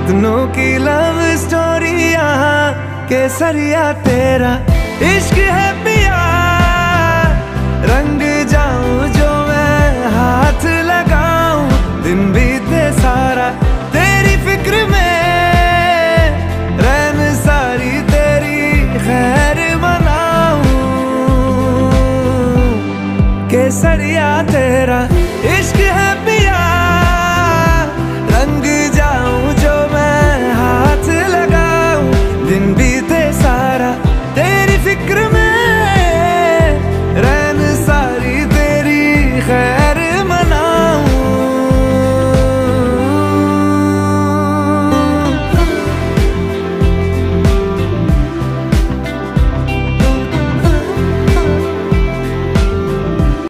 कितनों की love story यहाँ केसरिया तेरा इश्क है पिया। रंग जाऊं जो मैं हाथ लगाऊं, दिन बीते सारा तेरी फिक्र में, रैन सारी तेरी खैर मनाऊं। केसरिया तेरा इश्क है